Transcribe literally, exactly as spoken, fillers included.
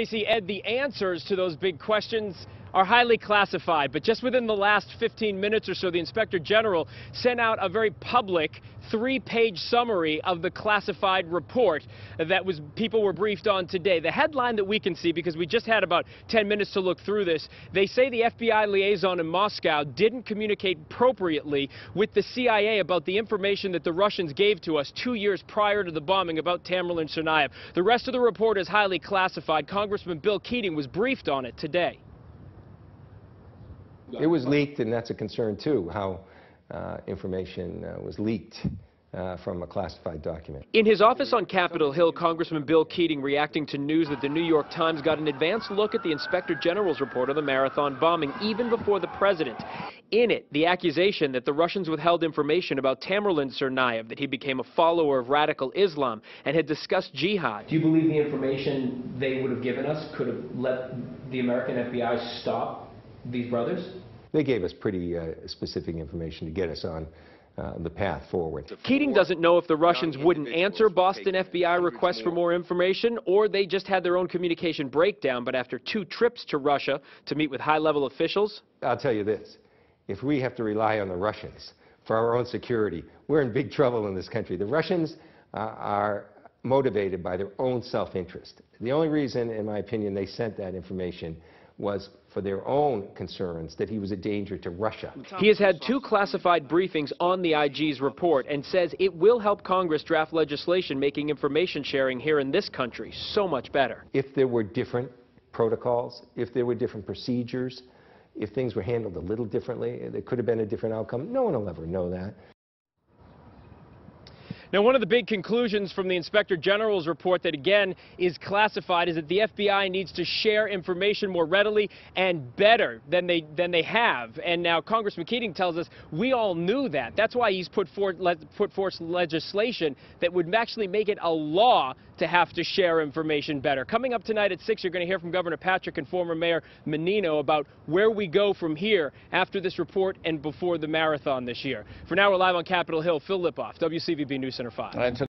See, Ed, the answers to those big questions are highly classified, but just within the last fifteen minutes or so, the Inspector General sent out a very public three-page summary of the classified report that was people were briefed on today. The headline that we can see, because we just had about ten minutes to look through this, they say the F B I liaison in Moscow didn't communicate appropriately with the C I A about the information that the Russians gave to us two years prior to the bombing about Tamerlan Tsarnaev. The rest of the report is highly classified. Congressman Bill Keating was briefed on it today. It was leaked, and that's a concern, too, how uh, information uh, was leaked uh, from a classified document. In his office on Capitol Hill, Congressman Bill Keating reacting to news that the New York Times got an advanced look at the Inspector General's report of the Marathon bombing, even before the president. In it, the accusation that the Russians withheld information about Tamerlan Tsarnaev, that he became a follower of radical Islam and had discussed jihad. Do you believe the information they would have given us could have let the American F B I stop these brothers? They gave us pretty uh, specific information to get us on uh, the path forward. Keating doesn't know if the Russians wouldn't answer Boston F B I requests for more information, or they just had their own communication breakdown. But after two trips to Russia to meet with high-level officials, I'll tell you this. If we have to rely on the Russians for our own security, we're in big trouble in this country. The Russians uh, are motivated by their own self-interest. The only reason, in my opinion, they sent that information was for their own concerns that he was a danger to Russia. He has had two classified briefings on the I G's report and says it will help Congress draft legislation making information sharing here in this country so much better. If there were different protocols, if there were different procedures, if things were handled a little differently, there could have been a different outcome. No one will ever know that. Now, one of the big conclusions from the Inspector General's report that, again, is classified is that the F B I needs to share information more readily and better than they than they have. And now Congressman Keating tells us we all knew that. That's why he's put forth, le put forth legislation that would actually make it a law to have to share information better. Coming up tonight at six, you're going to hear from Governor Patrick and former Mayor Menino about where we go from here after this report and before the marathon this year. For now, we're live on Capitol Hill. Phil Lipoff, W C V B News Center five.